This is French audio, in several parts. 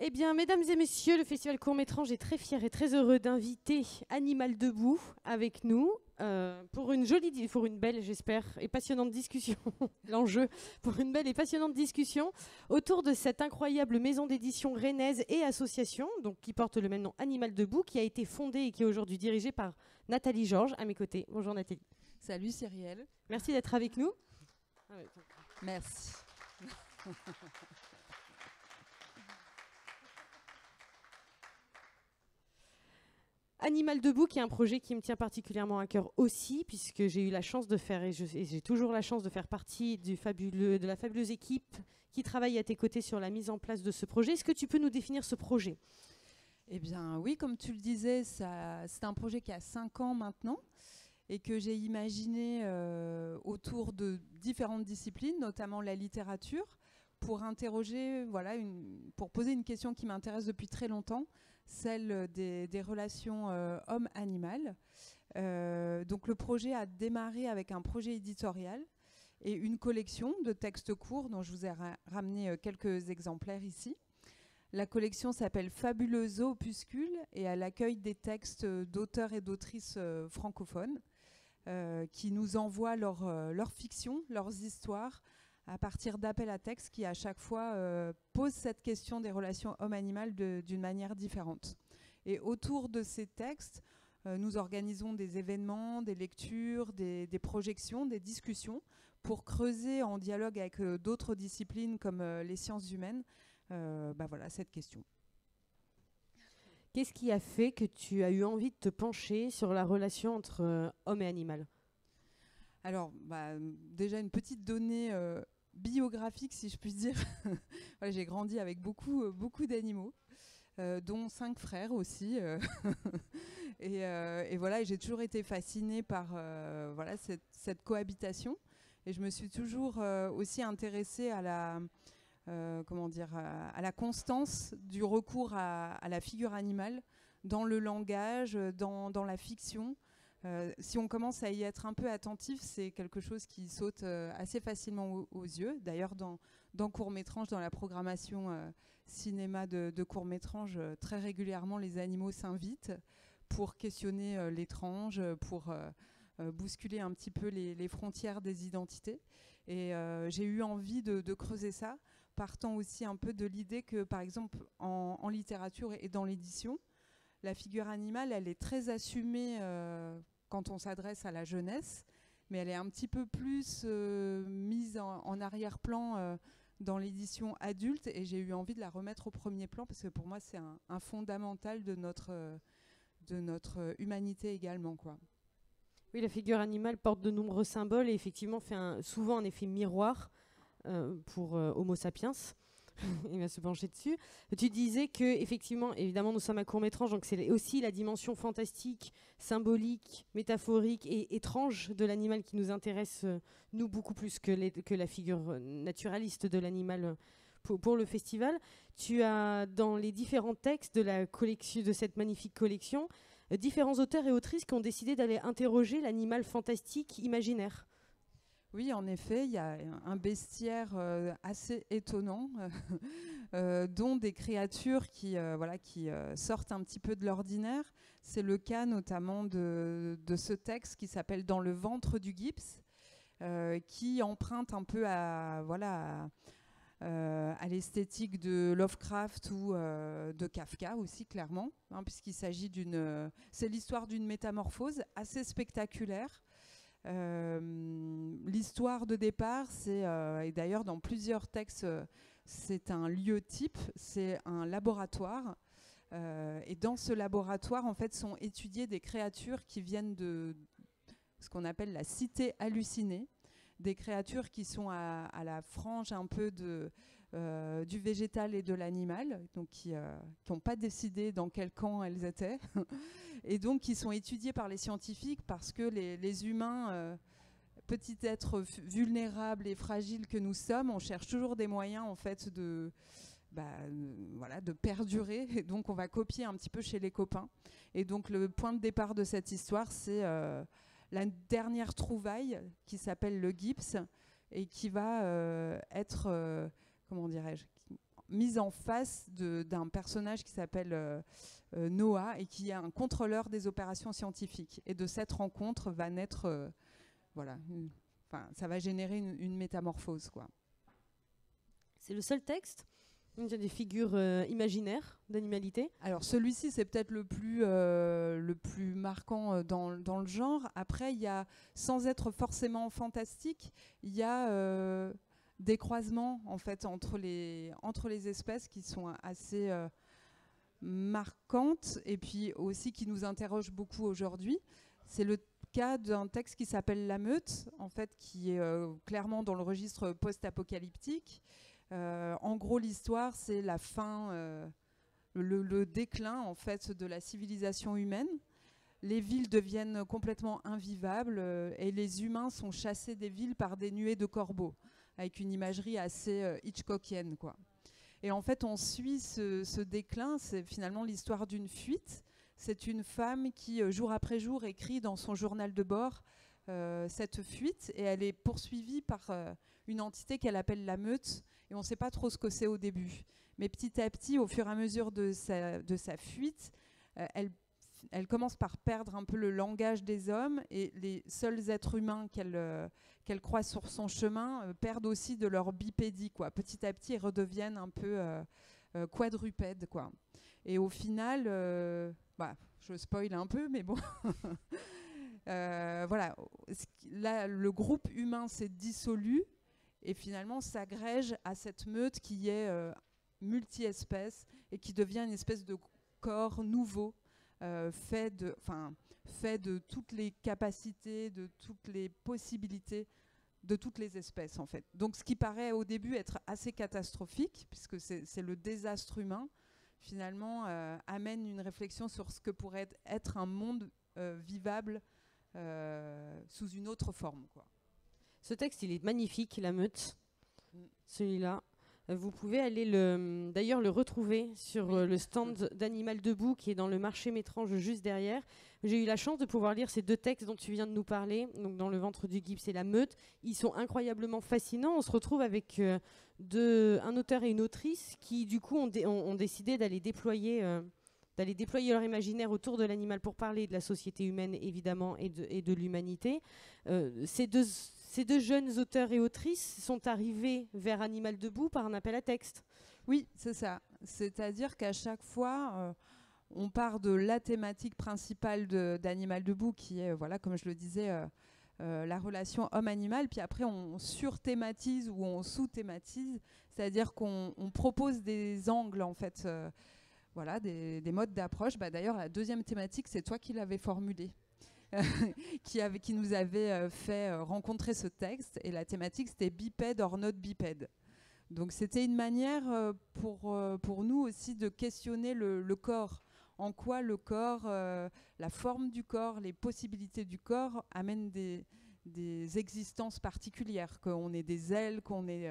Eh bien, mesdames et messieurs, le Festival Court-Métrange est très fier et très heureux d'inviter Animal Debout avec nous pour une belle, j'espère, et passionnante discussion. L'enjeu, pour une belle et passionnante discussion autour de cette incroyable maison d'édition rennaise et association, donc qui porte le même nom, Animal Debout, qui a été fondée et qui est aujourd'hui dirigée par Nathalie Georges à mes côtés. Bonjour Nathalie. Salut Cyrielle. Merci d'être avec nous. Merci. Animal Debout, qui est un projet qui me tient particulièrement à cœur aussi, puisque j'ai eu la chance de faire, et j'ai toujours la chance de faire partie de la fabuleuse équipe qui travaille à tes côtés sur la mise en place de ce projet. Est-ce que tu peux nous définir ce projet ? Eh bien oui, comme tu le disais, c'est un projet qui a 5 ans maintenant et que j'ai imaginé autour de différentes disciplines, notamment la littérature, pour interroger, pour poser une question qui m'intéresse depuis très longtemps, celle des relations homme-animal. Donc le projet a démarré avec un projet éditorial et une collection de textes courts dont je vous ai ramené quelques exemplaires ici. La collection s'appelle Fabuleuse Opuscule et elle accueille des textes d'auteurs et d'autrices francophones qui nous envoient leur fiction, leurs histoires, à partir d'appels à texte qui, à chaque fois, posent cette question des relations homme-animal d'une manière différente. Et autour de ces textes, nous organisons des événements, des lectures, des projections, des discussions pour creuser en dialogue avec d'autres disciplines comme les sciences humaines cette question. Qu'est-ce qui a fait que tu as eu envie de te pencher sur la relation entre homme et animal ? Alors, déjà une petite donnée biographique, si je puis dire. J'ai grandi avec beaucoup d'animaux, dont 5 frères aussi. et voilà, j'ai toujours été fascinée par cette cohabitation. Et je me suis toujours aussi intéressée à la constance du recours à la figure animale dans le langage, dans la fiction. Si on commence à y être un peu attentif, c'est quelque chose qui saute assez facilement aux yeux. D'ailleurs, dans Court-Métrange, dans la programmation cinéma de Court-Métrange, très régulièrement, les animaux s'invitent pour questionner l'étrange, pour bousculer un petit peu les frontières des identités. Et j'ai eu envie de creuser ça, partant aussi un peu de l'idée que, par exemple, en littérature et dans l'édition, la figure animale, elle est très assumée quand on s'adresse à la jeunesse, mais elle est un petit peu plus mise en arrière-plan dans l'édition adulte, et j'ai eu envie de la remettre au premier plan, parce que pour moi, c'est un fondamental de notre humanité également, quoi. Oui, la figure animale porte de nombreux symboles et effectivement fait souvent un effet miroir pour Homo sapiens. Il va se pencher dessus. Tu disais que, effectivement, évidemment, nous sommes à Court-Métrange, donc c'est aussi la dimension fantastique, symbolique, métaphorique et étrange de l'animal qui nous intéresse, nous, beaucoup plus que la figure naturaliste de l'animal pour le festival. Tu as, dans les différents textes de la collection, de cette magnifique collection, différents auteurs et autrices qui ont décidé d'aller interroger l'animal fantastique imaginaire. Oui, en effet, il y a un bestiaire assez étonnant, dont des créatures qui sortent un petit peu de l'ordinaire. C'est le cas notamment de ce texte qui s'appelle « Dans le ventre du gypse », qui emprunte un peu à l'esthétique de Lovecraft ou de Kafka aussi, clairement, puisqu'il s'agit c'est l'histoire d'une métamorphose assez spectaculaire. L'histoire de départ, et d'ailleurs dans plusieurs textes, c'est un lieu type, c'est un laboratoire. Et dans ce laboratoire, en fait, sont étudiées des créatures qui viennent de ce qu'on appelle la cité hallucinée, des créatures qui sont à la frange un peu du végétal et de l'animal, donc qui n'ont pas décidé dans quel camp elles étaient, et donc qui sont étudiées par les scientifiques parce que les humains, petits êtres vulnérables et fragiles que nous sommes, on cherche toujours des moyens en fait de perdurer, et donc on va copier un petit peu chez les copains. Et donc le point de départ de cette histoire, c'est la dernière trouvaille qui s'appelle le gypse et qui va être, comment dirais-je, mise en face d'un personnage qui s'appelle Noah et qui est un contrôleur des opérations scientifiques. Et de cette rencontre va naître, voilà, ça va générer une métamorphose, quoi. C'est le seul texte? Il y a des figures imaginaires d'animalité? Alors celui-ci, c'est peut-être le plus marquant dans le genre. Après, il y a, sans être forcément fantastique, il y a des croisements en fait entre les espèces qui sont assez marquantes et puis aussi qui nous interrogent beaucoup aujourd'hui. C'est le cas d'un texte qui s'appelle La Meute, en fait, qui est clairement dans le registre post-apocalyptique. En gros, l'histoire, c'est la fin, le déclin en fait de la civilisation humaine. Les villes deviennent complètement invivables et les humains sont chassés des villes par des nuées de corbeaux, avec une imagerie assez hitchcockienne, quoi. Et en fait, on suit ce déclin. C'est finalement l'histoire d'une fuite. C'est une femme qui, jour après jour, écrit dans son journal de bord cette fuite, et elle est poursuivie par une entité qu'elle appelle la Meute, et on ne sait pas trop ce que c'est au début. Mais petit à petit, au fur et à mesure de sa fuite, elle commence par perdre un peu le langage des hommes, et les seuls êtres humains qu'elle croise sur son chemin perdent aussi de leur bipédie, quoi. Petit à petit, ils redeviennent un peu quadrupèdes, quoi. Et au final, je spoil un peu, mais bon... voilà, là, le groupe humain s'est dissolu et finalement s'agrège à cette meute qui est multi-espèces et qui devient une espèce de corps nouveau fait de toutes les capacités, de toutes les possibilités de toutes les espèces, en fait. Donc ce qui paraît au début être assez catastrophique, puisque c'est le désastre humain, finalement amène une réflexion sur ce que pourrait être un monde vivable sous une autre forme, quoi. Ce texte, il est magnifique, La Meute, celui-là. Vous pouvez aller d'ailleurs le retrouver sur le stand d'Animal Debout qui est dans le marché Métrange juste derrière. J'ai eu la chance de pouvoir lire ces deux textes dont tu viens de nous parler, donc Dans le ventre du gips et La Meute. Ils sont incroyablement fascinants. On se retrouve avec un auteur et une autrice qui du coup ont décidé d'aller déployer leur imaginaire autour de l'animal pour parler de la société humaine évidemment et de l'humanité. Ces deux jeunes auteurs et autrices sont arrivés vers Animal Debout par un appel à texte. Oui, c'est ça. C'est-à-dire qu'à chaque fois, on part de la thématique principale d'Animal Debout, qui est, voilà, comme je le disais, la relation homme-animal. Puis après, on sur-thématise ou on sous-thématise. C'est-à-dire qu'on propose des angles, en fait, voilà, des modes d'approche. D'ailleurs, la deuxième thématique, c'est toi qui l'avais formulée. qui nous avait fait rencontrer ce texte, et la thématique c'était bipède or not bipède. Donc c'était une manière pour nous aussi de questionner le corps, en quoi le corps, la forme du corps, les possibilités du corps amènent des existences particulières, qu'on ait des ailes, qu'on ait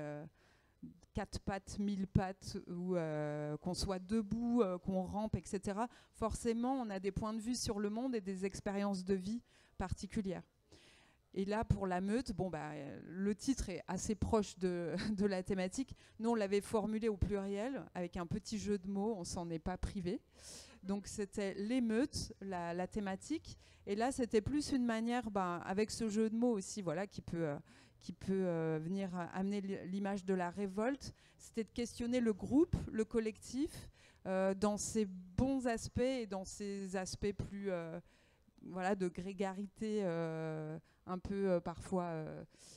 4 pattes, 1000 pattes, ou qu'on soit debout, qu'on rampe, etc. Forcément, on a des points de vue sur le monde et des expériences de vie particulières. Et là, pour La Meute, le titre est assez proche de la thématique. Nous, on l'avait formulé au pluriel, avec un petit jeu de mots, on s'en est pas privé. Donc c'était les meutes, la thématique. Et là, c'était plus une manière, avec ce jeu de mots aussi, voilà, qui peut venir amener l'image de la révolte, c'était de questionner le groupe, le collectif, dans ses bons aspects et dans ses aspects plus de grégarité, un peu parfois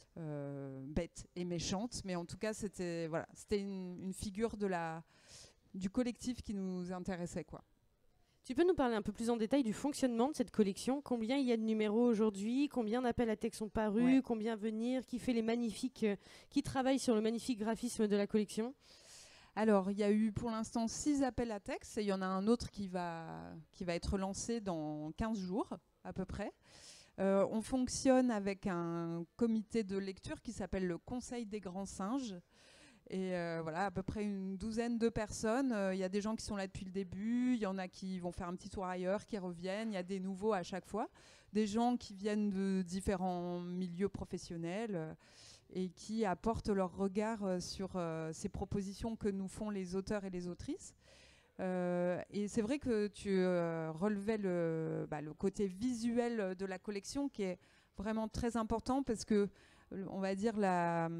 bête et méchante. Mais en tout cas, c'était une figure du collectif qui nous intéressait, quoi. Tu peux nous parler un peu plus en détail du fonctionnement de cette collection? Combien il y a de numéros aujourd'hui? Combien d'appels à texte sont parus? Ouais. Combien venir? Qui fait qui travaille sur le magnifique graphisme de la collection? Alors, il y a eu pour l'instant 6 appels à texte, et il y en a un autre qui va être lancé dans 15 jours à peu près. On fonctionne avec un comité de lecture qui s'appelle le Conseil des Grands Singes. Et voilà, à peu près une douzaine de personnes. Il y a des gens qui sont là depuis le début, il y en a qui vont faire un petit tour ailleurs, qui reviennent, il y a des nouveaux à chaque fois. Des gens qui viennent de différents milieux professionnels. et qui apportent leur regard sur ces propositions que nous font les auteurs et les autrices. Et c'est vrai que tu relevais le côté visuel de la collection qui est vraiment très important parce que, on va dire, la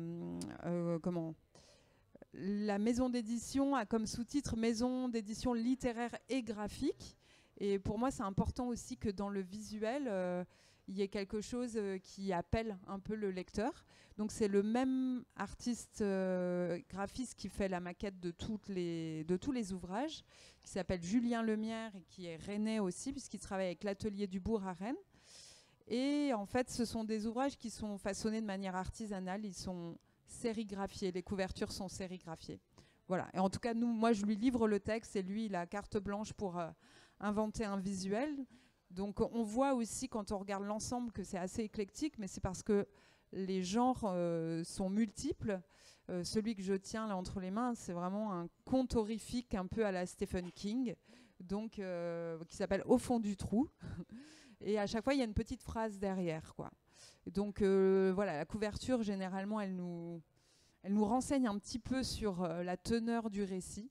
maison d'édition a comme sous-titre maison d'édition littéraire et graphique. Et pour moi, c'est important aussi que dans le visuel, il y ait quelque chose qui appelle un peu le lecteur. Donc c'est le même artiste graphiste qui fait la maquette de tous les ouvrages, qui s'appelle Julien Lemierre et qui est rennais aussi, puisqu'il travaille avec l'Atelier du Bourg à Rennes. Et en fait, ce sont des ouvrages qui sont façonnés de manière artisanale, ils sont sérigraphiés, les couvertures sont sérigraphiées. Voilà. Et en tout cas, moi, je lui livre le texte et lui, il a carte blanche pour inventer un visuel. Donc on voit aussi quand on regarde l'ensemble que c'est assez éclectique, mais c'est parce que les genres sont multiples. Celui que je tiens là entre les mains, c'est vraiment un conte horrifique un peu à la Stephen King, donc qui s'appelle Au fond du trou. Et à chaque fois, il y a une petite phrase derrière, quoi. Donc voilà, la couverture, généralement, elle nous renseigne un petit peu sur la teneur du récit.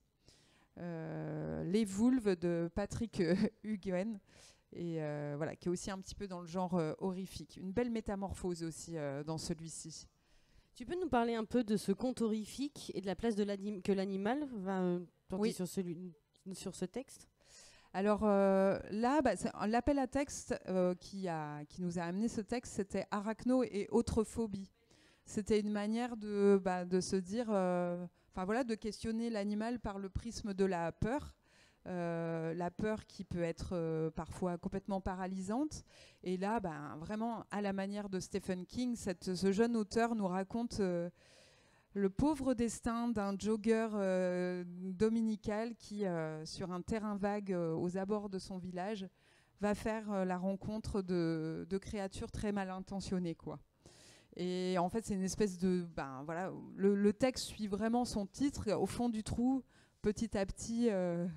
Les Voules de Patrick Huguen. Et voilà, qui est aussi un petit peu dans le genre horrifique. Une belle métamorphose aussi dans celui-ci. Tu peux nous parler un peu de ce conte horrifique et de la place que l'animal va porter sur ce texte? Alors là, l'appel à texte qui nous a amené ce texte, c'était Arachno et autres phobies. C'était une manière de se dire, de questionner l'animal par le prisme de la peur. La peur qui peut être parfois complètement paralysante. Et là, vraiment, à la manière de Stephen King, ce jeune auteur nous raconte le pauvre destin d'un jogger dominical qui, sur un terrain vague aux abords de son village, va faire la rencontre de créatures très mal intentionnées, quoi. Et en fait, c'est une espèce de... le texte suit vraiment son titre, Au fond du trou. Petit à petit,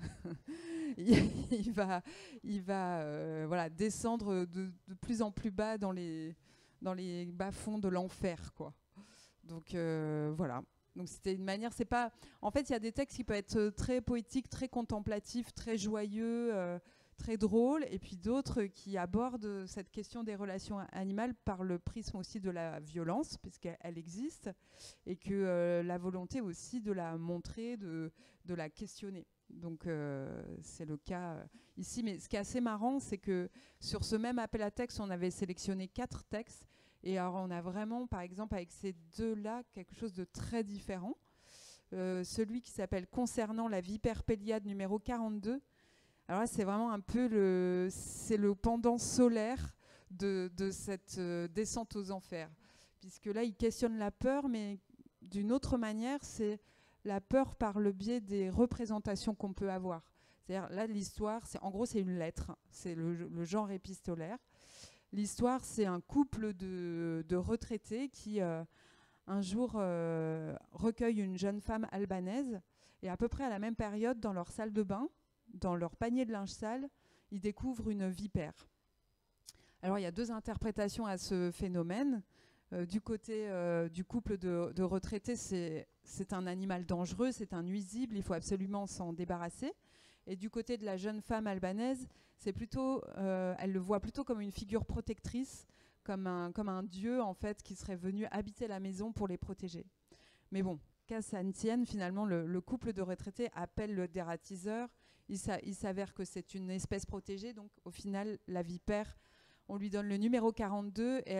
il va descendre de plus en plus bas dans les bas-fonds de l'enfer, quoi. Donc voilà. Donc c'était une manière. C'est pas. En fait, il y a des textes qui peuvent être très poétiques, très contemplatifs, très joyeux, très drôles, et puis d'autres qui abordent cette question des relations animales par le prisme aussi de la violence, puisqu'elle existe, et que la volonté aussi de la montrer, de la questionner. Donc c'est le cas ici. Mais ce qui est assez marrant, c'est que sur ce même appel à texte, on avait sélectionné 4 textes. Et alors on a vraiment, par exemple, avec ces 2-là, quelque chose de très différent. Celui qui s'appelle Concernant la vipère Péliade numéro 42. Alors là, c'est vraiment un peu le pendant solaire de cette descente aux enfers. Puisque là, il questionne la peur, mais d'une autre manière, c'est la peur par le biais des représentations qu'on peut avoir. C'est-à-dire, là, l'histoire, en gros, c'est une lettre. C'est le genre épistolaire. L'histoire, c'est un couple de retraités qui, un jour, recueillent une jeune femme albanaise. Et à peu près à la même période, dans leur salle de bain, dans leur panier de linge sale, ils découvrent une vipère. Alors, il y a 2 interprétations à ce phénomène. Du côté du couple de retraités, c'est un animal dangereux, c'est un nuisible, il faut absolument s'en débarrasser. Et du côté de la jeune femme albanaise, c'est plutôt, elle le voit plutôt comme une figure protectrice, comme un dieu en fait qui serait venu habiter la maison pour les protéger. Mais bon, qu'à ça ne tienne, finalement, le couple de retraités appelle le dératiseur. Il s'avère que c'est une espèce protégée, donc au final, la vipère, on lui donne le numéro 42 et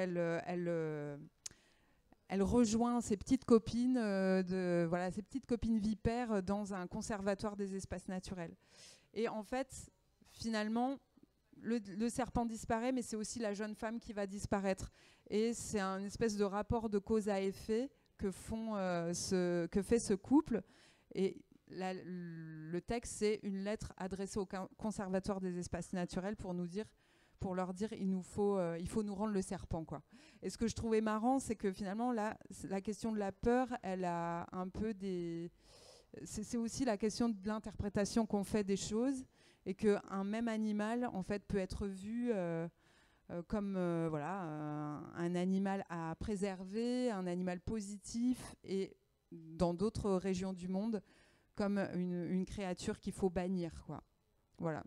elle rejoint ses petites copines, ses petites copines vipères dans un conservatoire des espaces naturels. Et en fait, finalement, le serpent disparaît, mais c'est aussi la jeune femme qui va disparaître. Et c'est un espèce de rapport de cause à effet que fait ce couple. Et le texte, c'est une lettre adressée au conservatoire des espaces naturels pour leur dire il faut nous rendre le serpent, quoi. Et ce que je trouvais marrant, c'est que finalement là, la question de la peur, elle a un peu c'est aussi la question de l'interprétation qu'on fait des choses, et qu'un même animal en fait peut être vu comme voilà, un animal à préserver, un animal positif, et dans d'autres régions du monde, comme une créature qu'il faut bannir, quoi. Voilà,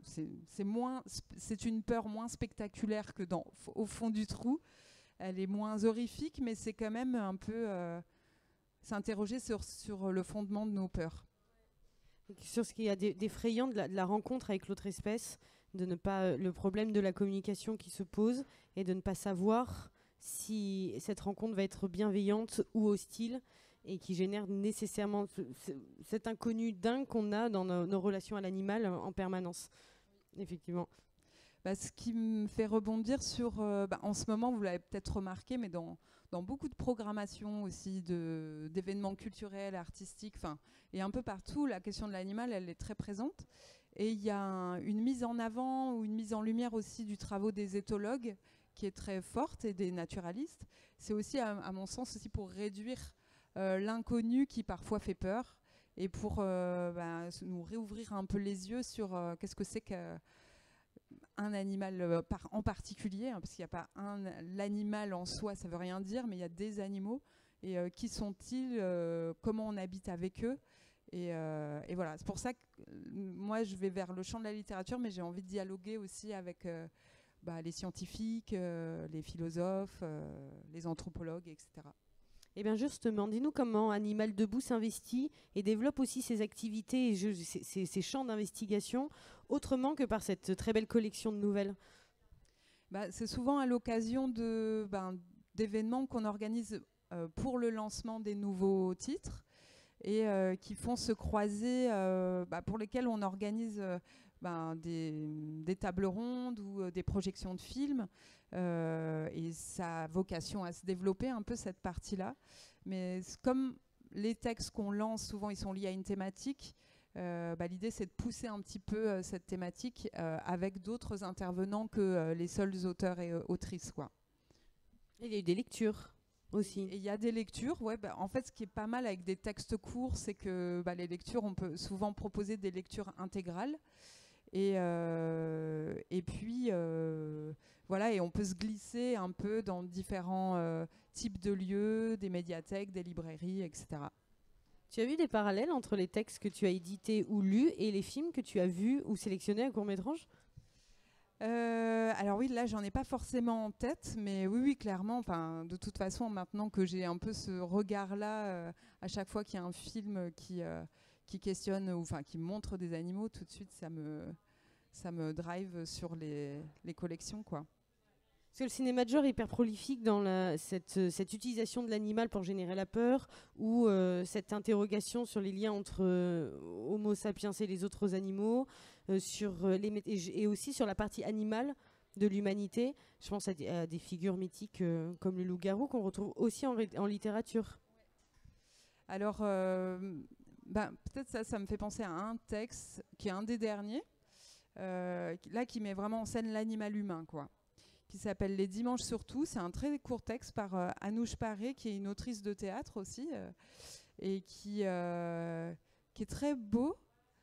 c'est une peur moins spectaculaire que au fond du trou. Elle est moins horrifique, mais c'est quand même un peu s'interroger sur le fondement de nos peurs. Sur ce qu'il y a d'effrayant de la rencontre avec l'autre espèce, de ne pas, le problème de la communication qui se pose et de ne pas savoir si cette rencontre va être bienveillante ou hostile et qui génère nécessairement cet inconnu dingue qu'on a dans nos relations à l'animal en permanence. Effectivement. Ce qui me fait rebondir sur, en ce moment, vous l'avez peut-être remarqué, mais dans beaucoup de programmations aussi, d'événements culturels, artistiques, et un peu partout, la question de l'animal, elle est très présente. Et il y a une mise en avant ou une mise en lumière aussi du travail des éthologues qui est très forte, et des naturalistes. C'est aussi, à mon sens, aussi pour réduire l'inconnu qui parfois fait peur, et pour nous réouvrir un peu les yeux sur qu'est-ce que c'est qu'un animal en particulier, hein, parce qu'il n'y a pas l'animal en soi, ça ne veut rien dire, mais il y a des animaux, et qui sont-ils, comment on habite avec eux, et voilà. C'est pour ça que moi je vais vers le champ de la littérature, mais j'ai envie de dialoguer aussi avec les scientifiques, les philosophes, les anthropologues, etc. Eh bien justement, dis-nous comment Animal Debout s'investit et développe aussi ses activités et ses champs d'investigation autrement que par cette très belle collection de nouvelles. C'est souvent à l'occasion d'événements qu'on organise pour le lancement des nouveaux titres, et qui font se croiser, pour lesquels on organise des tables rondes ou des projections de films, et ça a vocation à se développer un peu cette partie-là. Mais comme les textes qu'on lance, souvent ils sont liés à une thématique, l'idée c'est de pousser un petit peu cette thématique avec d'autres intervenants que les seuls auteurs et autrices, quoi. Il y a eu des lectures aussi. Et il y a des lectures, en fait ce qui est pas mal avec des textes courts, c'est que les lectures, on peut souvent proposer des lectures intégrales. Et puis, voilà, et on peut se glisser un peu dans différents types de lieux, des médiathèques, des librairies, etc. Tu as vu des parallèles entre les textes que tu as édités ou lus et les films que tu as vus ou sélectionnés à court-métrage ? Alors oui, là, j'en ai pas forcément en tête, mais oui, clairement. De toute façon, maintenant que j'ai un peu ce regard-là, à chaque fois qu'il y a un film qui questionne ou qui montre des animaux, tout de suite ça me drive sur les collections, quoi. Parce que le cinéma de genre est hyper prolifique dans cette utilisation de l'animal pour générer la peur, ou cette interrogation sur les liens entre Homo sapiens et les autres animaux, et aussi sur la partie animale de l'humanité. Je pense à des figures mythiques comme le loup-garou qu'on retrouve aussi en littérature. Alors, peut-être ça me fait penser à un texte qui est un des derniers, là qui met vraiment en scène l'animal humain, quoi, qui s'appelle Les Dimanches Surtout. C'est un très court texte par Anouche Paré, qui est une autrice de théâtre aussi, et qui est très beau,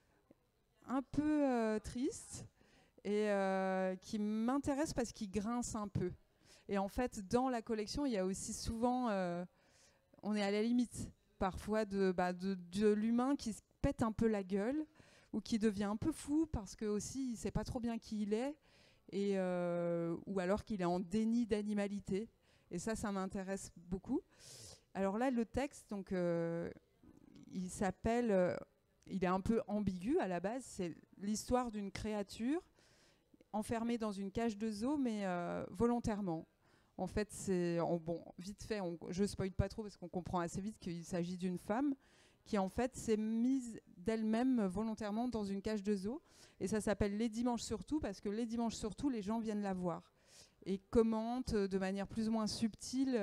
un peu triste, et qui m'intéresse parce qu'il grince un peu. Et en fait, dans la collection, il y a aussi souvent, on est à la limite parfois de l'humain qui se pète un peu la gueule, ou qui devient un peu fou parce que aussi il sait pas trop bien qui il est, et ou alors qu'il est en déni d'animalité. Et ça m'intéresse beaucoup. Alors là, le texte, donc il s'appelle, il est un peu ambigu à la base. C'est l'histoire d'une créature enfermée dans une cage de zoo, mais volontairement. En fait, vite fait, je spoil pas trop parce qu'on comprend assez vite qu'il s'agit d'une femme qui en fait s'est mise d'elle-même volontairement dans une cage de zoo. Et ça s'appelle Les Dimanches Surtout parce que les dimanches surtout, les gens viennent la voir et commentent de manière plus ou moins subtile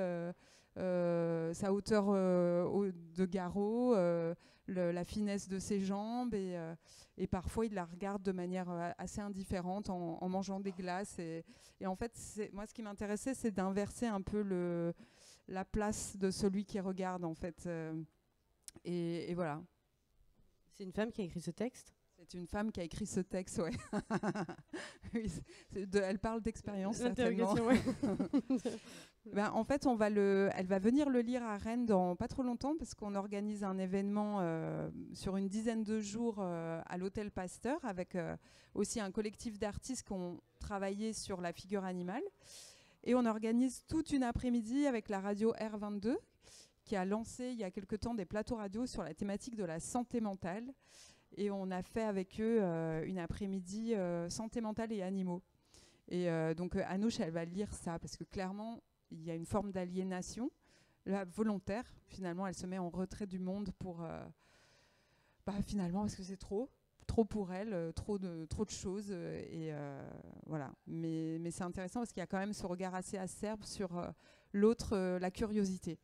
sa hauteur de garrot, la finesse de ses jambes, et parfois ils la regardent de manière assez indifférente en mangeant des glaces. Et en fait, moi ce qui m'intéressait, c'est d'inverser un peu la place de celui qui regarde, en fait. Et voilà. C'est une femme qui a écrit ce texte ? C'est C'est une femme qui a écrit ce texte, ouais. Oui, elle parle d'expérience, certainement. Ouais. En fait, elle va venir le lire à Rennes dans pas trop longtemps, parce qu'on organise un événement sur une dizaine de jours à l'Hôtel Pasteur, avec aussi un collectif d'artistes qui ont travaillé sur la figure animale. Et on organise toute une après-midi avec la radio R22, qui a lancé il y a quelque temps des plateaux radio sur la thématique de la santé mentale. Et on a fait avec eux une après-midi santé mentale et animaux. Et donc Anouche, elle va lire ça, parce que clairement, il y a une forme d'aliénation volontaire. Finalement, elle se met en retrait du monde pour... finalement, parce que c'est trop pour elle, trop de choses. Voilà. Mais c'est intéressant, parce qu'il y a quand même ce regard assez acerbe sur l'autre, la curiosité.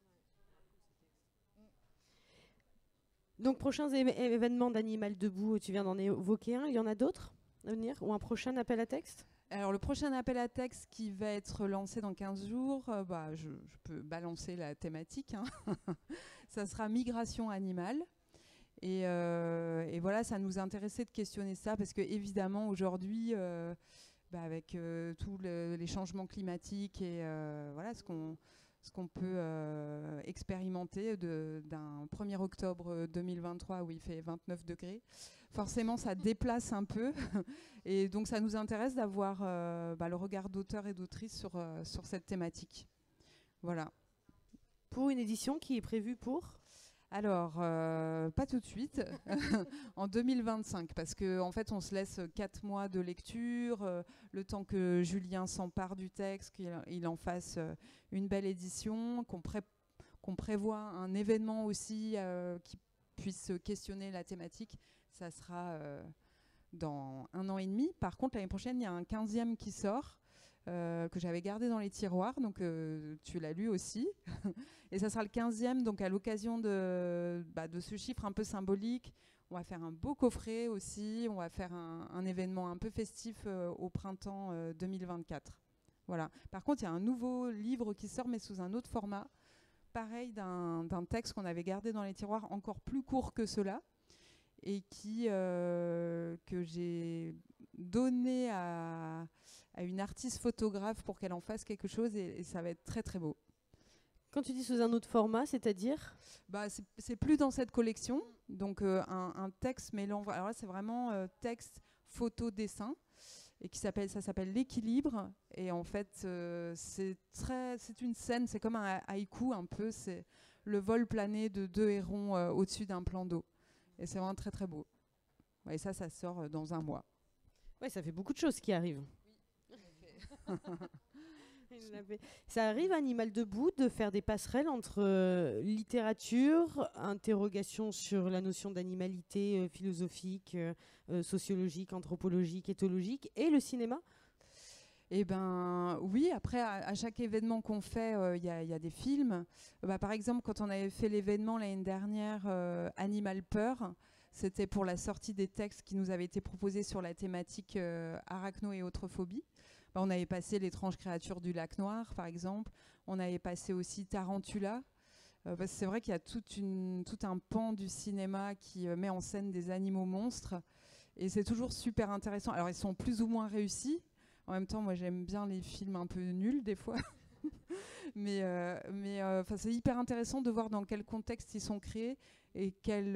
Donc, prochains événements d'Animal Debout, tu viens d'en évoquer un. Il y en a d'autres à venir? Ou un prochain appel à texte? Alors, le prochain appel à texte qui va être lancé dans 15 jours, je peux balancer la thématique. Hein. Ça sera migration animale. Et voilà, ça nous intéressait de questionner ça, parce qu'évidemment, aujourd'hui, avec tous les changements climatiques et voilà, ce qu'on peut expérimenter d'un 1er octobre 2023 où il fait 29 degrés. Forcément, ça déplace un peu. Et donc, ça nous intéresse d'avoir le regard d'auteurs et d'autrices sur cette thématique. Voilà. Pour une édition qui est prévue pour ? Alors, pas tout de suite, en 2025, parce qu'en fait, on se laisse 4 mois de lecture, le temps que Julien s'empare du texte, qu'il en fasse une belle édition, qu'on prévoit un événement aussi qui puisse questionner la thématique. Ça sera dans 1 an et demi. Par contre, l'année prochaine, il y a un 15e qui sort, que j'avais gardé dans les tiroirs, donc tu l'as lu aussi. Et ça sera le 15e, donc à l'occasion de ce chiffre un peu symbolique, on va faire un beau coffret aussi, on va faire un événement un peu festif au printemps 2024. Voilà. Par contre, il y a un nouveau livre qui sort, mais sous un autre format, pareil d'un texte qu'on avait gardé dans les tiroirs, encore plus court que cela, et que j'ai donné à une artiste photographe pour qu'elle en fasse quelque chose, et ça va être très très beau. Quand tu dis sous un autre format, c'est-à-dire ? C'est plus dans cette collection, donc un texte mêlant... Alors là, c'est vraiment texte, photo, dessin, et ça s'appelle L'équilibre, et en fait, c'est une scène, c'est comme un haïku un peu, c'est le vol plané de 2 hérons au-dessus d'un plan d'eau. Et c'est vraiment très très beau. Et ça sort dans 1 mois. Ouais, ça fait beaucoup de choses qui arrivent. Ça arrive à Animal Debout de faire des passerelles entre littérature, interrogation sur la notion d'animalité philosophique, sociologique, anthropologique, éthologique, et le cinéma ? Eh ben oui, après à chaque événement qu'on fait, il y a des films. Par exemple, quand on avait fait l'événement l'année dernière, Animal Peur, c'était pour la sortie des textes qui nous avaient été proposés sur la thématique arachno et autres phobies. On avait passé L'étrange créature du lac Noir, par exemple. On avait passé aussi Tarantula. C'est vrai qu'il y a tout un pan du cinéma qui met en scène des animaux monstres. Et c'est toujours super intéressant. Alors, ils sont plus ou moins réussis. En même temps, moi, j'aime bien les films un peu nuls, des fois. mais c'est hyper intéressant de voir dans quel contexte ils sont créés et quelle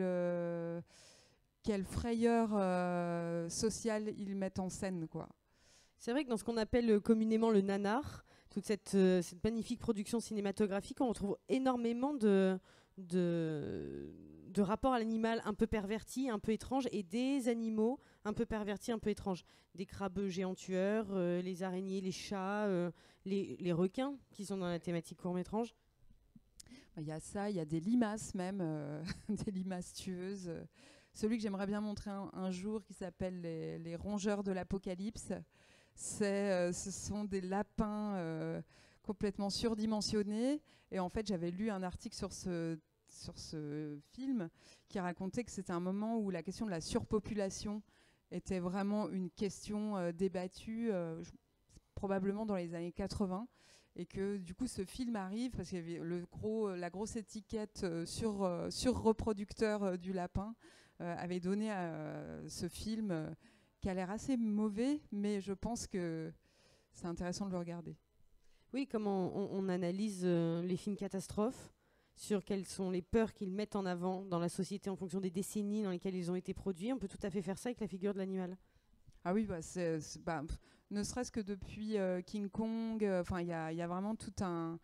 frayeur sociale ils mettent en scène, quoi. C'est vrai que dans ce qu'on appelle communément le nanar, toute cette magnifique production cinématographique, on retrouve énormément de rapports à l'animal un peu pervertis, un peu étranges, et des animaux un peu pervertis, un peu étranges. Des crabes géants tueurs, les araignées, les chats, les requins qui sont dans la thématique court-métrage. Il y a ça, il y a des limaces même, des limaces tueuses. Celui que j'aimerais bien montrer un jour qui s'appelle les rongeurs de l'apocalypse. Ce sont des lapins complètement surdimensionnés. Et en fait, j'avais lu un article sur ce film qui racontait que c'était un moment où la question de la surpopulation était vraiment une question débattue, probablement dans les années 80. Et que du coup, ce film arrive parce qu'il y avait la grosse étiquette sur reproducteur du lapin. avait donné à ce film qui a l'air assez mauvais, mais je pense que c'est intéressant de le regarder. Oui, comment on analyse les films catastrophes, sur quelles sont les peurs qu'ils mettent en avant dans la société en fonction des décennies dans lesquelles ils ont été produits. On peut tout à fait faire ça avec la figure de l'animal. Ah oui, ne serait-ce que depuis King Kong, il y a vraiment toute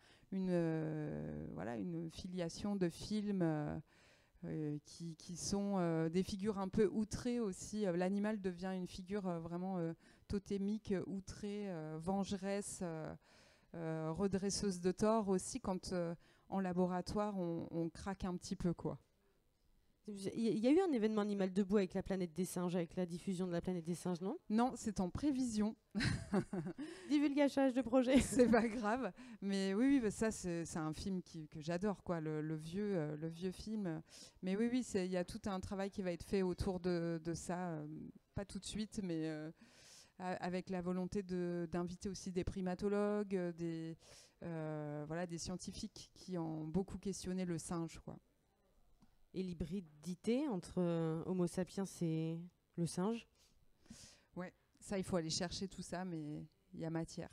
une filiation de films qui sont des figures un peu outrées aussi. L'animal devient une figure vraiment totémique, outrée, vengeresse, redresseuse de tort aussi, quand en laboratoire on craque un petit peu, quoi. Il y a eu un événement Animal Debout avec la planète des singes, avec la diffusion de la planète des singes, non? Non, c'est en prévision. Divulgachage de projet. C'est pas grave. Mais oui, ça, c'est un film que j'adore, quoi, le vieux film. Mais oui, il y a tout un travail qui va être fait autour de ça. Pas tout de suite, mais avec la volonté d'inviter aussi des primatologues, des scientifiques qui ont beaucoup questionné le singe, quoi. Et l'hybridité entre Homo sapiens et le singe? Ouais, ça, il faut aller chercher tout ça, mais il y a matière.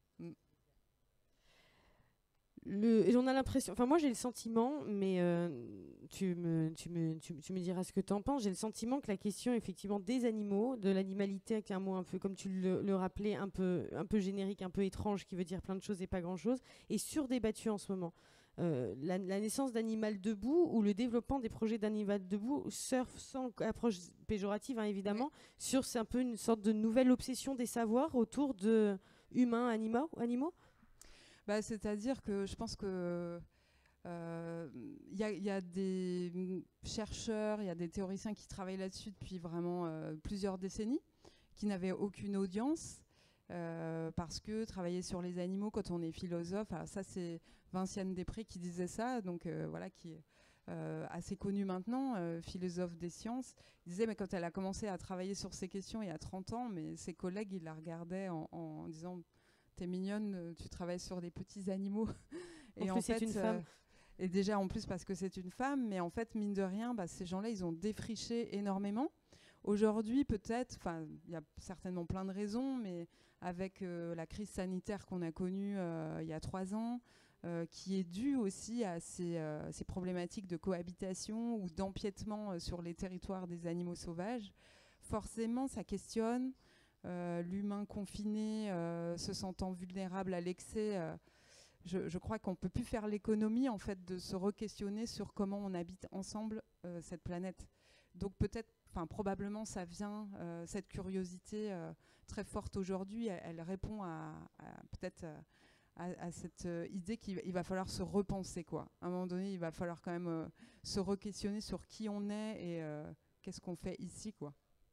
Et on a l'impression, enfin moi j'ai le sentiment, mais tu me diras ce que tu en penses, j'ai le sentiment que la question effectivement des animaux, de l'animalité, avec un mot un peu, comme tu le rappelais, un peu générique, un peu étrange, qui veut dire plein de choses et pas grand-chose, est surdébattue en ce moment. La naissance d'Animal Debout ou le développement des projets d'Animal Debout surfe sans approche péjorative, hein, évidemment, sur c'est un peu une sorte de nouvelle obsession des savoirs autour de humains, animaux. C'est-à-dire que je pense que y a des chercheurs, il y a des théoriciens qui travaillent là-dessus depuis vraiment plusieurs décennies, qui n'avaient aucune audience, parce que travailler sur les animaux quand on est philosophe, alors ça c'est Vinciane Després qui disait ça, donc qui est assez connue maintenant, philosophe des sciences, disait, mais quand elle a commencé à travailler sur ces questions il y a 30 ans, mais ses collègues ils la regardaient en disant t'es mignonne, tu travailles sur des petits animaux. Et en fait, c'est une femme. Et déjà en plus parce que c'est une femme, mais en fait mine de rien, ces gens-là ils ont défriché énormément. Aujourd'hui peut-être, il y a certainement plein de raisons, mais avec la crise sanitaire qu'on a connue il y a 3 ans, qui est due aussi à ces problématiques de cohabitation ou d'empiètement sur les territoires des animaux sauvages, forcément ça questionne. L'humain confiné, se sentant vulnérable à l'excès, je crois qu'on ne peut plus faire l'économie en fait, de se re-questionner sur comment on habite ensemble cette planète. Donc peut-être, probablement ça vient, cette curiosité très forte aujourd'hui, elle répond peut-être à cette idée qu'il va falloir se repenser, quoi. À un moment donné, il va falloir quand même se re-questionner sur qui on est et qu'est-ce qu'on fait ici, quoi.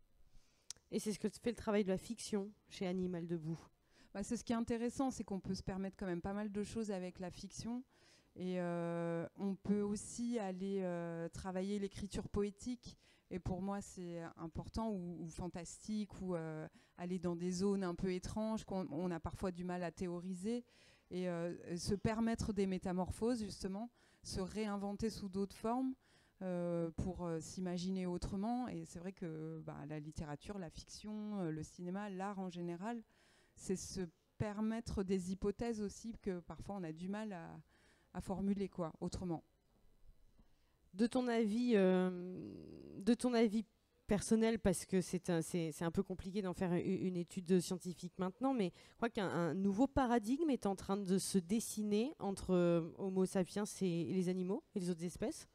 Et c'est ce que fait le travail de la fiction chez Animal Debout. C'est ce qui est intéressant, c'est qu'on peut se permettre quand même pas mal de choses avec la fiction. Et on peut aussi aller travailler l'écriture poétique. Et pour moi, c'est important, ou fantastique, ou aller dans des zones un peu étranges qu'on a parfois du mal à théoriser. Et se permettre des métamorphoses, justement, se réinventer sous d'autres formes. Pour s'imaginer autrement. Et c'est vrai que la littérature, la fiction, le cinéma, l'art en général, c'est se permettre des hypothèses aussi que parfois on a du mal à formuler, quoi, autrement. De ton avis personnel, parce que c'est un peu compliqué d'en faire une étude scientifique maintenant, mais je crois qu'un nouveau paradigme est en train de se dessiner entre Homo sapiens et les animaux et les autres espèces.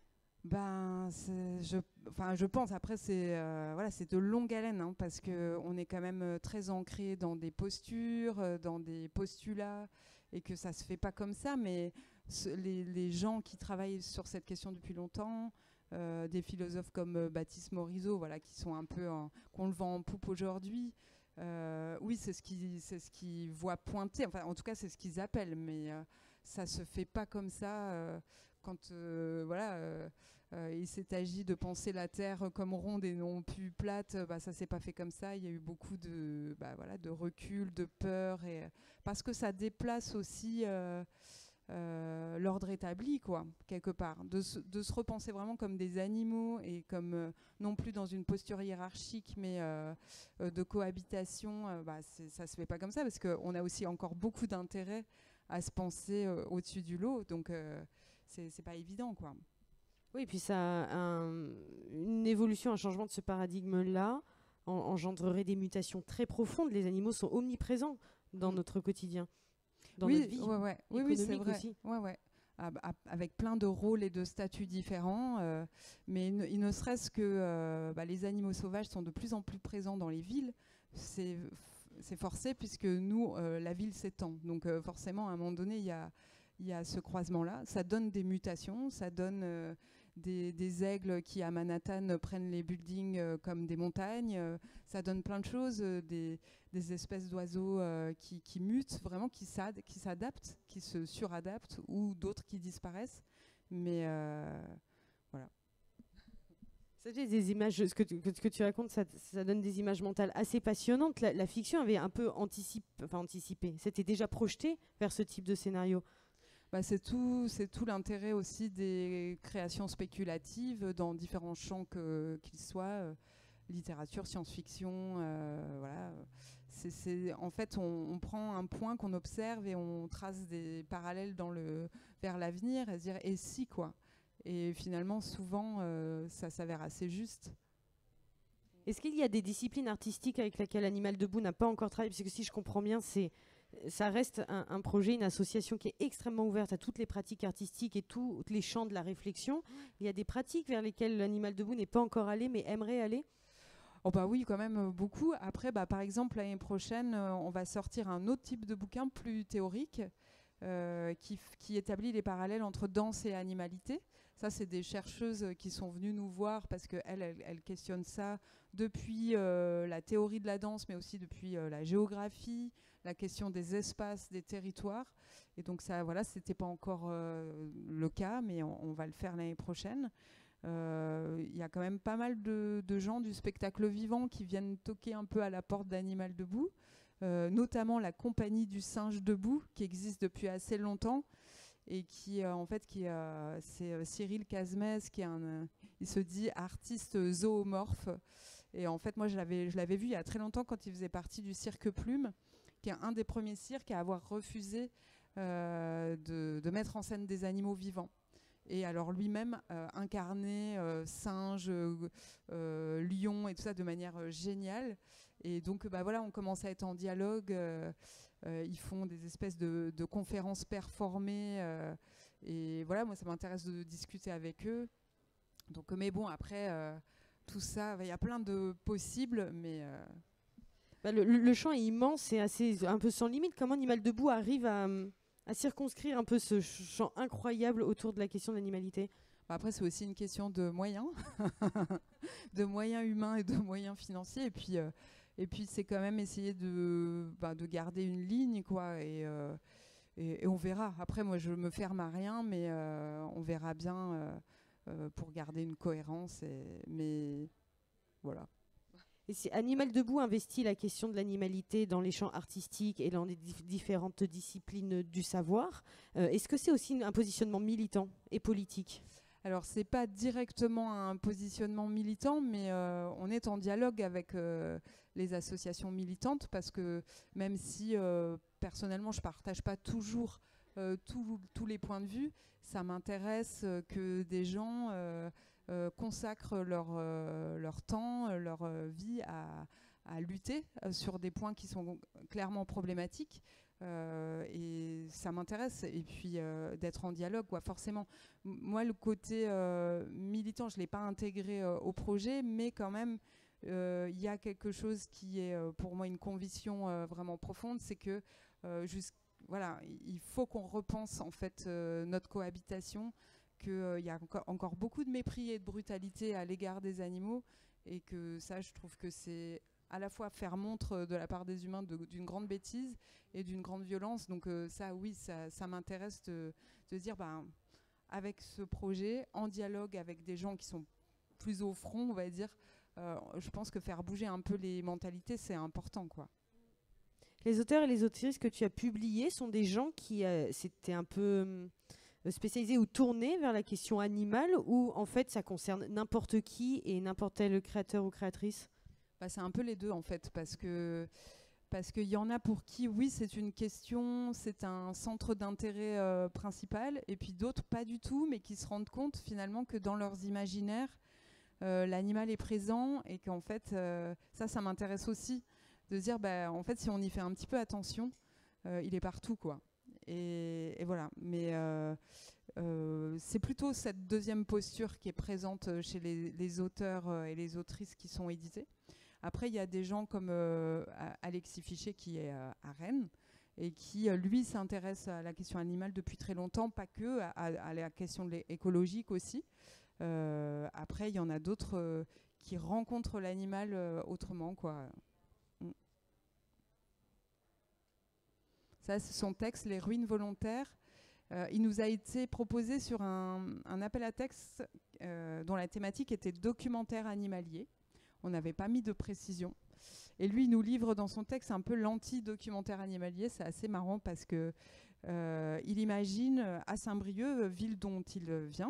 Je pense, après c'est de longue haleine, hein, parce qu'on est quand même très ancré dans des postures, dans des postulats, et que ça se fait pas comme ça, mais les gens qui travaillent sur cette question depuis longtemps, des philosophes comme Baptiste Morisot, qui sont un peu qu'on le vend en poupe aujourd'hui, oui, c'est ce qu'ils voient pointer, en tout cas c'est ce qu'ils appellent, mais ça se fait pas comme ça. Quand il s'est agi de penser la Terre comme ronde et non plus plate, ça s'est pas fait comme ça. Il y a eu beaucoup de recul, de peur, et parce que ça déplace aussi l'ordre établi, quoi, quelque part. De se repenser vraiment comme des animaux et comme non plus dans une posture hiérarchique, mais de cohabitation. Ça se fait pas comme ça parce qu'on a aussi encore beaucoup d'intérêt à se penser au-dessus du lot. Donc, c'est pas évident, quoi. Oui, et puis une évolution, un changement de ce paradigme-là engendrerait des mutations très profondes. Les animaux sont omniprésents dans notre quotidien, dans notre vie oui, c'est vrai. aussi. Avec plein de rôles et de statuts différents, mais il ne serait-ce que les animaux sauvages sont de plus en plus présents dans les villes. C'est forcé puisque nous, la ville s'étend. Donc forcément, à un moment donné, il y a ce croisement-là. Ça donne des mutations, ça donne des aigles qui, à Manhattan, prennent les buildings comme des montagnes. Ça donne plein de choses, des espèces d'oiseaux qui mutent, vraiment, qui s'adaptent, qui se suradaptent, ou d'autres qui disparaissent. Mais voilà. Ça fait des images, ce que tu racontes, ça donne des images mentales assez passionnantes. La fiction avait un peu anticipé. C'était déjà projeté vers ce type de scénario. C'est tout l'intérêt aussi des créations spéculatives dans différents champs qu'ils soient, littérature, science-fiction, voilà. En fait, on prend un point qu'on observe et on trace des parallèles vers l'avenir et se dire et si, quoi. Et finalement, souvent, ça s'avère assez juste. Est-ce qu'il y a des disciplines artistiques avec lesquelles Animal Debout n'a pas encore travaillé? Parce que si je comprends bien, ça reste un projet, une association qui est extrêmement ouverte à toutes les pratiques artistiques et tous les champs de la réflexion. Il y a des pratiques vers lesquelles l'Animal Debout n'est pas encore allé, mais aimerait aller? Oh oui, quand même beaucoup. Après, par exemple, l'année prochaine, on va sortir un autre type de bouquin plus théorique qui établit les parallèles entre danse et animalité. Ça, c'est des chercheuses qui sont venues nous voir parce qu'elles questionnent ça depuis la théorie de la danse, mais aussi depuis la géographie, la question des espaces, des territoires. Et donc ça, voilà, c'était pas encore le cas, mais on va le faire l'année prochaine. Il y a quand même pas mal de gens du spectacle vivant qui viennent toquer un peu à la porte d'Animal Debout, notamment la compagnie du singe debout qui existe depuis assez longtemps et qui c'est Cyril Casmez qui est il se dit artiste zoomorphe. Et en fait, moi, je l'avais vu il y a très longtemps quand il faisait partie du Cirque Plume, qui est un des premiers cirques à avoir refusé de mettre en scène des animaux vivants. Et alors lui-même incarné singe, lion et tout ça de manière géniale. Et donc voilà, on commence à être en dialogue. Ils font des espèces de conférences performées. Et voilà, moi ça m'intéresse de discuter avec eux. Donc, mais bon, après tout ça, il y a plein de possibles, mais le champ est immense et un peu sans limite. Comment Animal Debout arrive à circonscrire un peu ce champ incroyable autour de la question de l'animalité? Après, c'est aussi une question de moyens, de moyens humains et de moyens financiers. Et puis c'est quand même essayer de garder une ligne, quoi. Et on verra. Après, moi, je me ferme à rien, mais on verra bien pour garder une cohérence. Mais voilà. Et si Animal Debout investit la question de l'animalité dans les champs artistiques et dans les différentes disciplines du savoir, est-ce que c'est aussi un positionnement militant et politique? Alors, c'est pas directement un positionnement militant, mais on est en dialogue avec les associations militantes parce que même si personnellement je partage pas toujours tous les points de vue, ça m'intéresse que des gens consacrent leur temps, leur vie à lutter sur des points qui sont clairement problématiques. Et ça m'intéresse. Et puis d'être en dialogue, quoi, forcément. Moi, le côté militant, je ne l'ai pas intégré au projet, mais quand même, il y a quelque chose qui est pour moi une conviction vraiment profonde, c'est que voilà, il faut qu'on repense en fait notre cohabitation, qu'il y a encore beaucoup de mépris et de brutalité à l'égard des animaux, et que ça, je trouve que c'est à la fois faire montre de la part des humains d'une grande bêtise et d'une grande violence. Donc ça, oui, ça m'intéresse de dire, avec ce projet, en dialogue avec des gens qui sont plus au front, on va dire, je pense que faire bouger un peu les mentalités, c'est important, quoi. Les auteurs et les autrices que tu as publiés sont des gens qui s'étaient un peu spécialisés ou tournés vers la question animale, ou en fait ça concerne n'importe qui et n'importe quel créateur ou créatrice? Bah, c'est un peu les deux en fait, parce qu'il y en a pour qui, oui, c'est une question, c'est un centre d'intérêt principal, et puis d'autres pas du tout, mais qui se rendent compte finalement que dans leurs imaginaires, l'animal est présent, et qu'en fait, ça m'intéresse aussi, de se dire, bah, en fait, si on y fait un petit peu attention, il est partout, quoi. Et voilà. Mais c'est plutôt cette deuxième posture qui est présente chez les auteurs et les autrices qui sont édités. Après, il y a des gens comme Alexis Fichet qui est à Rennes et qui, lui, s'intéresse à la question animale depuis très longtemps, pas que, à la question écologique aussi. Après, il y en a d'autres qui rencontrent l'animal autrement, quoi. Ça, c'est son texte, Les ruines volontaires. Il nous a été proposé sur un appel à texte dont la thématique était documentaire animalier. On n'avait pas mis de précision. Et lui, il nous livre dans son texte un peu l'anti-documentaire animalier. C'est assez marrant parce que il imagine à Saint-Brieuc, ville dont il vient,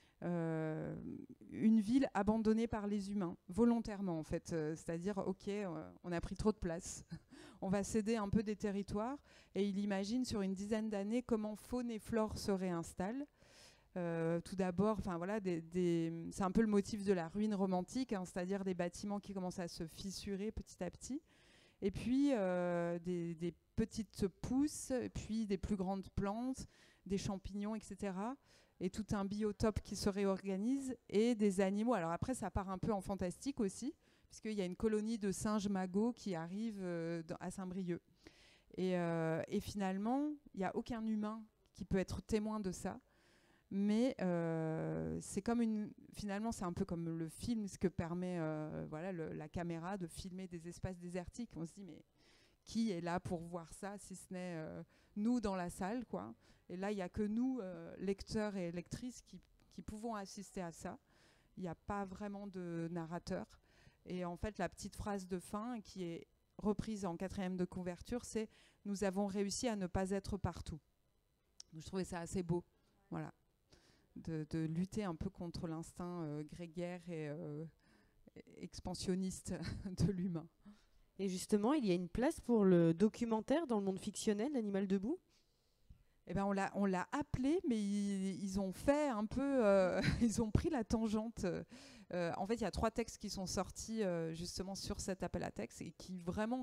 une ville abandonnée par les humains, volontairement en fait. C'est-à-dire, ok, on a pris trop de place, on va céder un peu des territoires. Et il imagine sur une dizaine d'années comment faune et flore se réinstallent. Tout d'abord, voilà, c'est un peu le motif de la ruine romantique, hein, c'est-à-dire des bâtiments qui commencent à se fissurer petit à petit. Et puis des petites pousses, et puis des plus grandes plantes, des champignons, etc. Et tout un biotope qui se réorganise, et des animaux. Alors après, ça part un peu en fantastique aussi, puisqu'il y a une colonie de singes magots qui arrive à Saint-Brieuc. Et finalement, il n'y a aucun humain qui peut être témoin de ça. Mais c'est comme finalement, c'est un peu comme le film, ce que permet voilà, la caméra de filmer des espaces désertiques. On se dit, mais qui est là pour voir ça, si ce n'est nous dans la salle, quoi. Et là, il n'y a que nous, lecteurs et lectrices, qui pouvons assister à ça. Il n'y a pas vraiment de narrateur. Et en fait, la petite phrase de fin, qui est reprise en 4e de couverture, c'est « Nous avons réussi à ne pas être partout ». Donc, je trouvais ça assez beau. Voilà. De lutter un peu contre l'instinct grégaire et expansionniste de l'humain. Et justement, il y a une place pour le documentaire dans le monde fictionnel d'Animal Debout? Eh ben, on l'a appelé, mais ils ont fait un peu... ils ont pris la tangente. En fait, il y a 3 textes qui sont sortis justement sur cet appel à texte et qui vraiment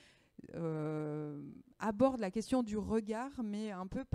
abordent la question du regard, mais un peu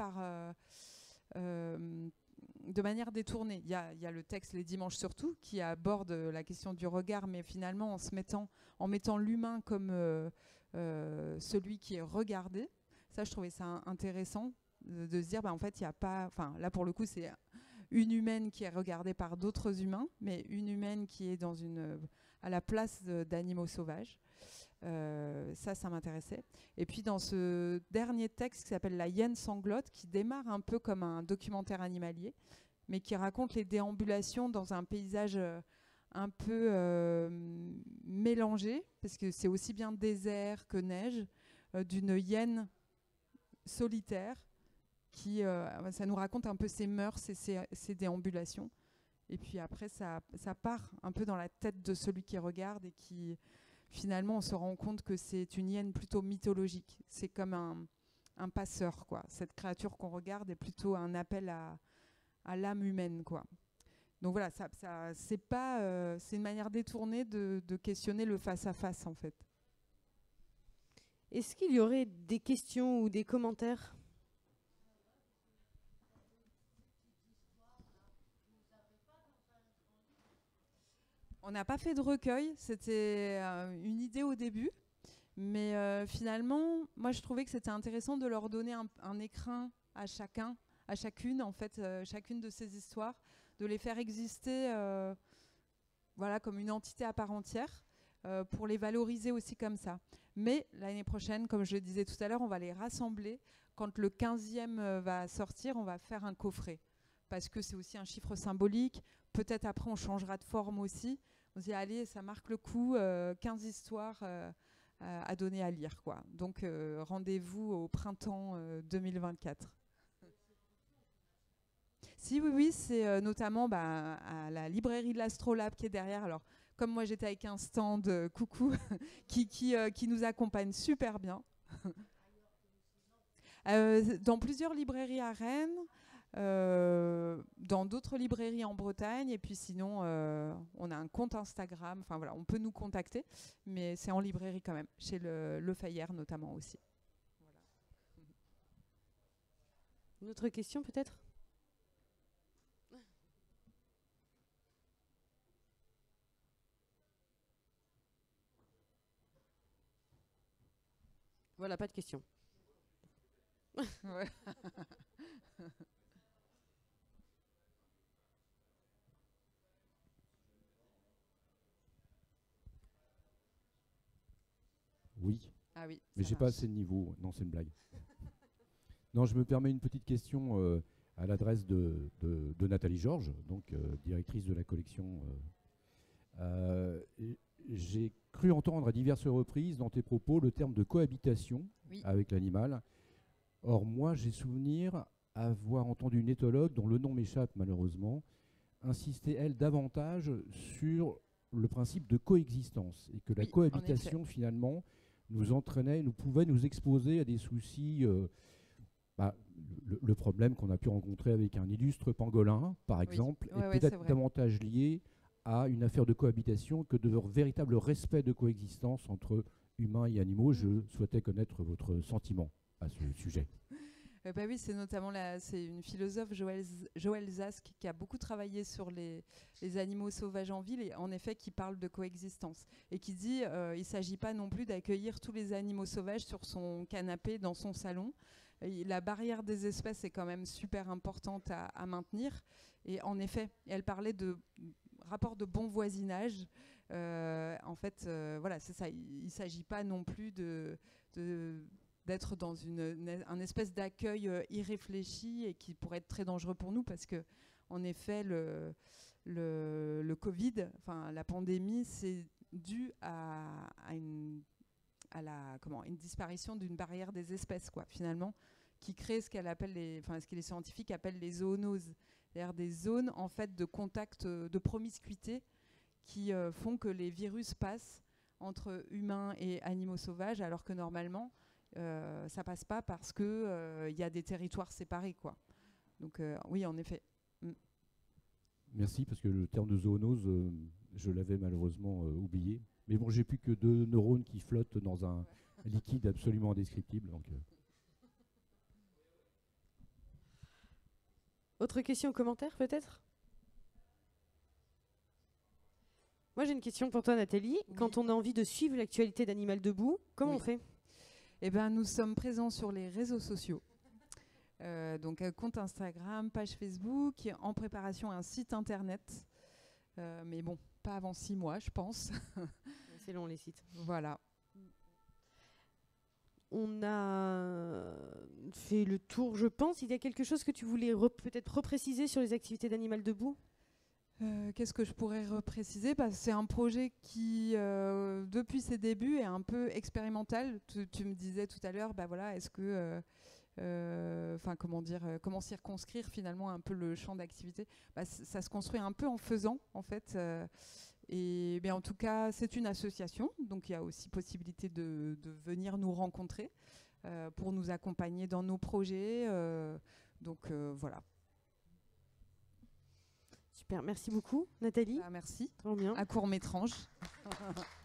de manière détournée. Il y a le texte Les Dimanches surtout qui aborde la question du regard, mais finalement en mettant l'humain comme celui qui est regardé. Ça, je trouvais ça intéressant de se dire, en fait, il n'y a pas... Enfin, là, pour le coup, c'est une humaine qui est regardée par d'autres humains, mais une humaine qui est à la place d'animaux sauvages. Ça m'intéressait. Et puis dans ce dernier texte qui s'appelle La hyène sanglote, qui démarre un peu comme un documentaire animalier, mais qui raconte les déambulations dans un paysage un peu mélangé, parce que c'est aussi bien désert que neige, d'une hyène solitaire, ça nous raconte un peu ses mœurs et ses déambulations. Et puis après, ça part un peu dans la tête de celui qui regarde et qui... Finalement, on se rend compte que c'est une hyène plutôt mythologique. C'est comme un passeur, quoi. Cette créature qu'on regarde est plutôt un appel à l'âme humaine, quoi. Donc voilà, c'est une manière détournée de questionner le face-à-face, en fait. Est-ce qu'il y aurait des questions ou des commentaires ? On n'a pas fait de recueil, c'était une idée au début, mais finalement, moi je trouvais que c'était intéressant de leur donner un écrin à chacune, en fait, chacune de ces histoires, de les faire exister voilà, comme une entité à part entière, pour les valoriser aussi comme ça. Mais l'année prochaine, comme je le disais tout à l'heure, on va les rassembler. Quand le 15e va sortir, on va faire un coffret, parce que c'est aussi un chiffre symbolique. Peut-être après, on changera de forme aussi. On se dit, allez, ça marque le coup, 15 histoires à donner à lire, quoi. Donc rendez-vous au printemps 2024. Si, oui, oui, c'est notamment à la librairie de l'Astrolabe qui est derrière. Alors, comme moi j'étais avec un stand, coucou, qui nous accompagne super bien. Dans plusieurs librairies à Rennes, dans d'autres librairies en Bretagne, et puis sinon, on a un compte Instagram. Enfin voilà, on peut nous contacter, mais c'est en librairie quand même, chez Le Fayère notamment aussi. Voilà. Une autre question peut-être ? Voilà, pas de question. Ouais. Oui. Ah oui. Mais j'ai pas assez de niveau. Non, c'est une blague. Non, je me permets une petite question à l'adresse de Nathalie Georges, donc directrice de la collection. J'ai cru entendre à diverses reprises dans tes propos le terme de cohabitation avec l'animal. Or, moi, j'ai souvenir avoir entendu une éthologue, dont le nom m'échappe malheureusement, insister, elle, davantage sur le principe de coexistence, et que la cohabitation, finalement, nous pouvait nous exposer à des soucis. Le problème qu'on a pu rencontrer avec un illustre pangolin, par exemple, est peut-être davantage lié à une affaire de cohabitation que de véritable respect de coexistence entre humains et animaux. Je souhaitais connaître votre sentiment à ce sujet. Oui, c'est notamment c'est une philosophe, Joëlle Zask, qui a beaucoup travaillé sur les animaux sauvages en ville, et en effet qui parle de coexistence et qui dit il ne s'agit pas non plus d'accueillir tous les animaux sauvages sur son canapé dans son salon. Et la barrière des espèces est quand même super importante à maintenir. Et en effet, elle parlait de rapport de bon voisinage. En fait, voilà, c'est ça. Il ne s'agit pas non plus d'être dans un espèce d'accueil irréfléchi et qui pourrait être très dangereux pour nous, parce que en effet le Covid, enfin la pandémie, c'est dû à une disparition d'une barrière des espèces, quoi, finalement, qui crée ce que les scientifiques appellent les zoonoses, c'est-à-dire des zones en fait de contact, de promiscuité, qui font que les virus passent entre humains et animaux sauvages, alors que normalement ça passe pas, parce que y a des territoires séparés, quoi. Donc oui, en effet. Merci, parce que le terme de zoonose, je l'avais malheureusement oublié. Mais bon, j'ai plus que 2 neurones qui flottent dans un liquide absolument indescriptible. Donc, Autre question ou commentaire peut-être ? Moi j'ai une question pour toi, Nathalie. Oui. Quand on a envie de suivre l'actualité d'Animal Debout, comment on fait ? Eh ben, nous sommes présents sur les réseaux sociaux. Donc compte Instagram, page Facebook, en préparation un site internet. Mais bon, pas avant 6 mois, je pense. C'est long, les sites. Voilà. On a fait le tour, je pense. Il y a quelque chose que tu voulais peut-être repréciser sur les activités d'Animal Debout ? Qu'est-ce que je pourrais repréciser ? C'est un projet qui, depuis ses débuts, est un peu expérimental. Tu me disais tout à l'heure, voilà, est-ce que... comment circonscrire finalement un peu le champ d'activité ? Ça se construit un peu en faisant, en fait. Mais en tout cas, c'est une association, donc il y a aussi possibilité de venir nous rencontrer pour nous accompagner dans nos projets. Donc voilà. Super, merci beaucoup Nathalie. Merci. Trop bien. À Courmétrange.